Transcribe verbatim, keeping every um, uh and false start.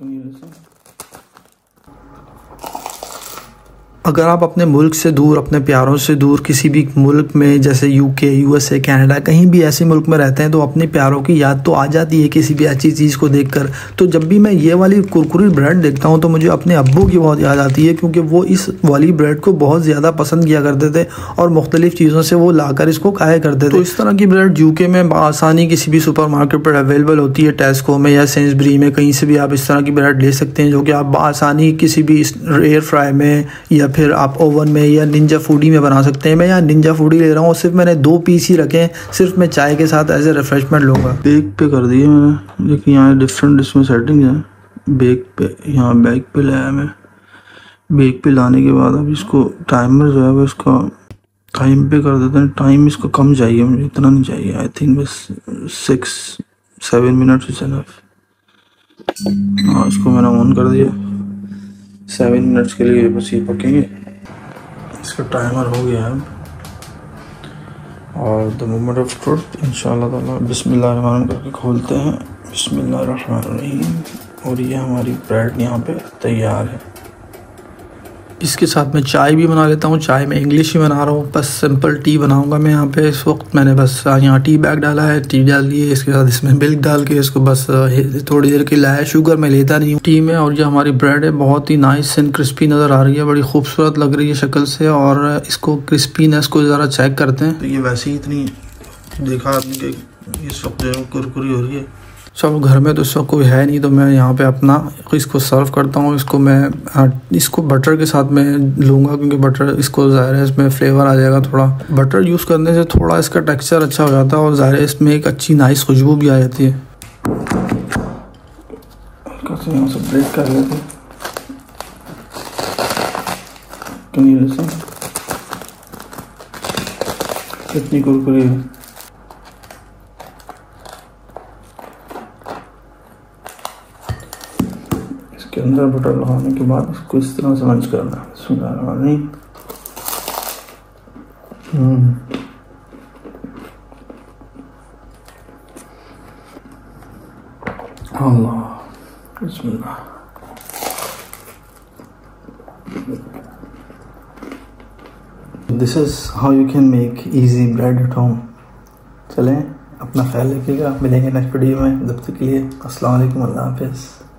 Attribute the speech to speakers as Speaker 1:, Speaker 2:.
Speaker 1: अगर आप अपने मुल्क से दूर, अपने प्यारों से दूर किसी भी मुल्क में जैसे यूके, यूएसए, कनाडा, कहीं भी ऐसे मुल्क में रहते हैं तो अपने प्यारों की याद तो आ जाती है किसी भी अच्छी चीज़ को देखकर। तो जब भी मैं ये वाली कुरकुरी ब्रेड देखता हूँ तो मुझे अपने अब्बू की बहुत याद आती है, क्योंकि वो इस वाली ब्रेड को बहुत ज़्यादा पसंद किया करते थे और मुख्तलिफ़ चीज़ों से वो लाकर इसको खाया करते थे। तो इस तरह की ब्रेड यूके में आसानी किसी भी सुपर मार्केट पर अवेलेबल होती है, टेस्को में या सेंसबरी में, कहीं से भी आप इस तरह की ब्रेड ले सकते हैं, जो कि आप आसानी किसी भी एयर फ्राई में या फिर आप ओवन में या निंजा फूडी में बना सकते हैं। मैं यहाँ निंजा फूडी ले रहा हूँ, सिर्फ मैंने दो पीस ही रखे हैं, सिर्फ मैं चाय के साथ एज ए रिफ्रेशमेंट लूँगा। बेक पे कर दिए मैंने, देखिए यहाँ डिफरेंट इसमें सेटिंग है। बेक पे, यहाँ बैक पे लाया मैं। बेक पे लाने के बाद अब इसको टाइमर जो है वो इसका टाइम पे कर देते हैं। टाइम इसको कम चाहिए, मुझे इतना नहीं चाहिए। आई थिंक बस six seven minutes is enough. हाँ, इसको मैंने ऑन कर दिया। सेवन मिनट्स के लिए बस ये पकेंगे। इसका टाइमर हो गया है और द मोमेंट ऑफ ट्रुथ इंशाल्लाह ताला बिस्मिल्लाह रहमान करके खोलते हैं। बिस्मिल्लाह रहमान रहीम। और ये हमारी ब्रेड यहाँ पे तैयार है। इसके साथ मैं चाय भी बना लेता हूँ। चाय में इंग्लिश ही बना रहा हूँ, बस सिंपल टी बनाऊंगा मैं यहाँ पे इस वक्त। मैंने बस यहाँ टी बैग डाला है, टी डाल दी है, इसके साथ इसमें मिल्क डाल के इसको बस थोड़ी देर के लाया। शुगर मैं लेता नहीं हूँ टी में। और ये हमारी ब्रेड है, बहुत ही नाइस एंड क्रिस्पी नज़र आ रही है, बड़ी खूबसूरत लग रही है शक्ल से। और इसको क्रिस्पीनेस को ज़रा चेक करते हैं। तो ये वैसे ही इतनी देखा आपने कि इस वक्त जो कुरकुरी हो रही है। चलो घर में तो इस वक्त कोई है नहीं, तो मैं यहाँ पे अपना इसको सर्व करता हूँ। इसको मैं इसको बटर के साथ में लूँगा, क्योंकि बटर इसको ज़ाहिर है इसमें फ्लेवर आ जाएगा थोड़ा। बटर यूज़ करने से थोड़ा इसका टेक्सचर अच्छा हो जाता है और ज़ाहिर है इसमें एक अच्छी नाइस खुशबू भी आ जाती है। हल्का से यहाँ से ब्रेक कर लेते हैं। कितनी कुरकुरी है। के अंदर बटर लगाने के बाद इसको इस तरह से मंच करना है। सुनानी अल्लाह बिस्मिल्लाह। This is how you can make easy bread at home. चलें, अपना ख्याल रखिएगा, मिलेंगे नेक्स्ट वीडियो में। जब तक के लिए अस्सलाम वालेकुम, अल्लाह हाफिज़।